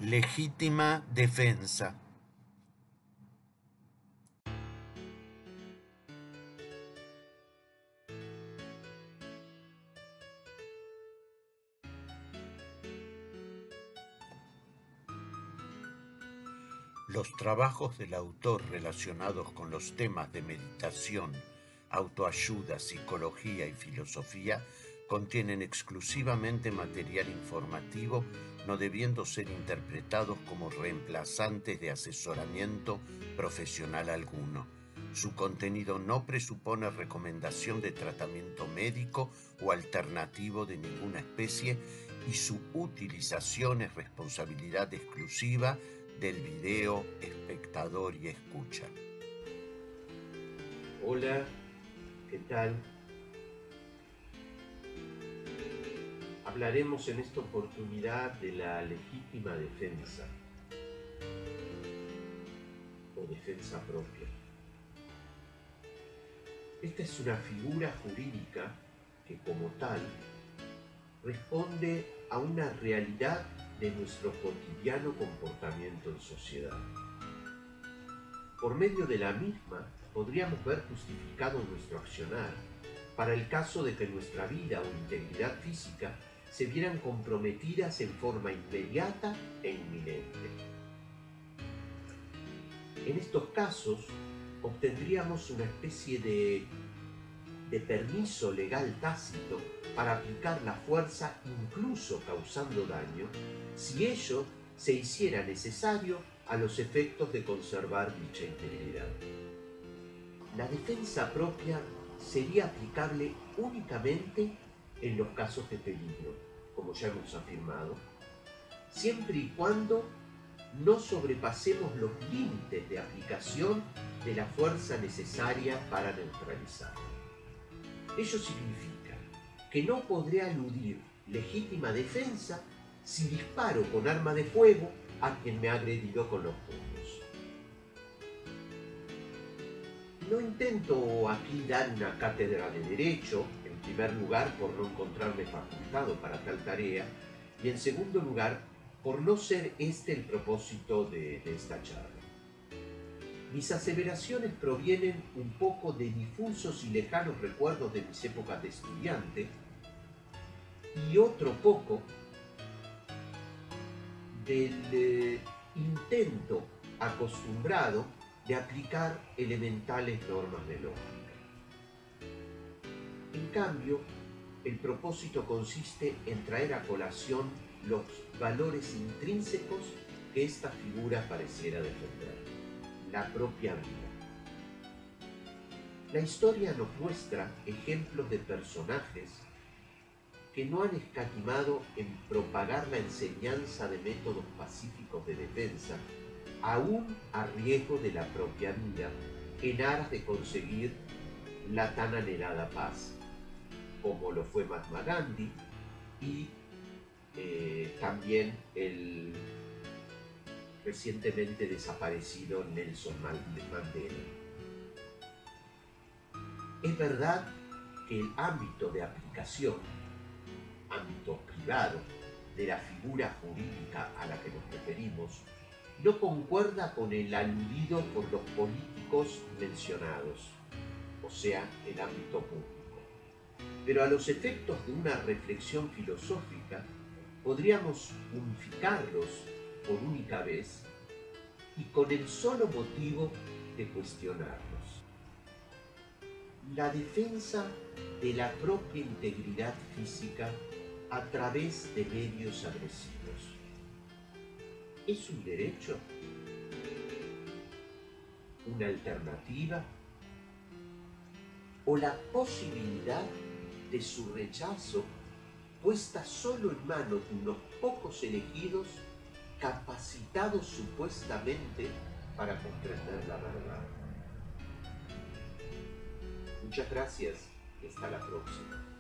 Legítima defensa. Los trabajos del autor relacionados con los temas de meditación, autoayuda, psicología y filosofía contienen exclusivamente material informativo, no debiendo ser interpretados como reemplazantes de asesoramiento profesional alguno. Su contenido no presupone recomendación de tratamiento médico o alternativo de ninguna especie y su utilización es responsabilidad exclusiva del video, espectador y escucha. Hola, ¿qué tal? Hablaremos en esta oportunidad de la legítima defensa o defensa propia. Esta es una figura jurídica que como tal responde a una realidad de nuestro cotidiano comportamiento en sociedad. Por medio de la misma podríamos ver justificado nuestro accionar para el caso de que nuestra vida o integridad física se vieran comprometidas en forma inmediata e inminente. En estos casos obtendríamos una especie de permiso legal tácito para aplicar la fuerza incluso causando daño, si ello se hiciera necesario a los efectos de conservar dicha integridad. La defensa propia sería aplicable únicamente en los casos de peligro, como ya hemos afirmado, siempre y cuando no sobrepasemos los límites de aplicación de la fuerza necesaria para neutralizarlo. Ello significa que no podré aludir legítima defensa si disparo con arma de fuego a quien me ha agredido con los puños. No intento aquí dar una cátedra de derecho, en primer lugar por no encontrarme facultado para tal tarea, y en segundo lugar por no ser este el propósito de esta charla. Mis aseveraciones provienen un poco de difusos y lejanos recuerdos de mis épocas de estudiante y otro poco del intento acostumbrado de aplicar elementales normas de lógica. En cambio, el propósito consiste en traer a colación los valores intrínsecos que esta figura pareciera defender. La propia vida. La historia nos muestra ejemplos de personajes que no han escatimado en propagar la enseñanza de métodos pacíficos de defensa, aún a riesgo de la propia vida, en aras de conseguir la tan anhelada paz, como lo fue Mahatma Gandhi y también el recientemente desaparecido Nelson Mandela. Es verdad que el ámbito de aplicación, ámbito privado, de la figura jurídica a la que nos referimos, no concuerda con el aludido por los políticos mencionados, o sea, el ámbito público. Pero a los efectos de una reflexión filosófica, podríamos unificarlos por única vez y con el solo motivo de cuestionarlos. La defensa de la propia integridad física a través de medios agresivos. ¿Es un derecho? ¿Una alternativa? ¿O la posibilidad de su rechazo puesta solo en manos de unos pocos elegidos capacitados supuestamente para comprender la verdad? Muchas gracias y hasta la próxima.